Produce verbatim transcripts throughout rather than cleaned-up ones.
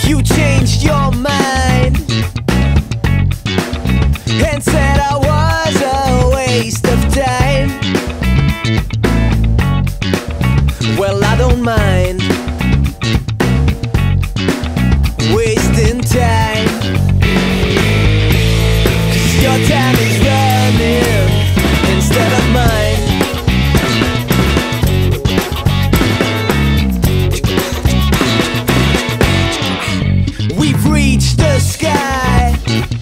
You changed your mind and said I was a waste of time. Well, I don't mind wasting time, 'cause your time is running instead of mine. We've reached the sky,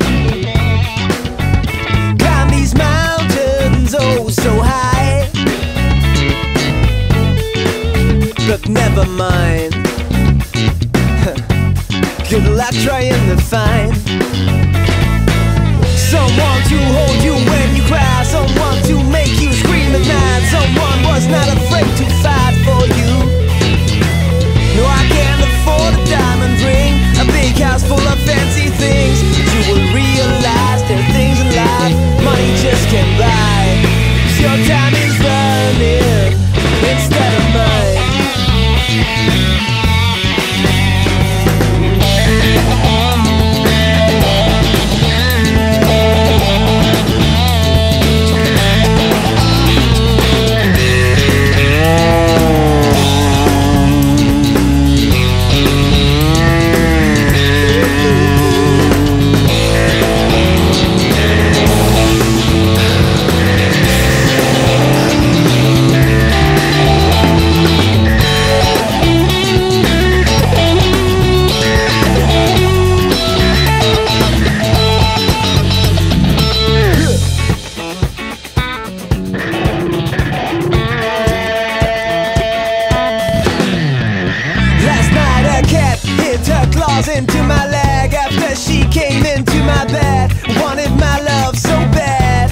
climb these mountains oh so high, but never mind. Good luck trying to find someone to hold you when you cry, someone to make you scream at night, someone was not afraid to fight for you. No, I can't afford a diamond ring, a big house full of fancy things. You will realize there are things in life money just can't buy. 'Cause your time is running instead of mine. Into my leg after she came into my bed, wanted my love so bad,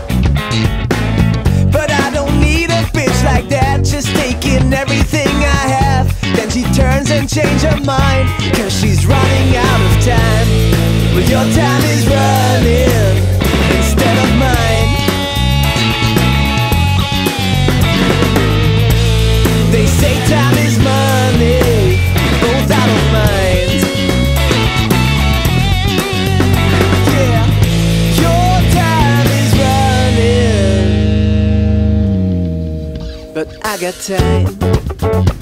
but I don't need a bitch like that, just taking everything I have. Then she turns and changes her mind, 'cause she's running out of time. Well, your time is running instead of mine. They say time is money, both I don't mind. But I got time.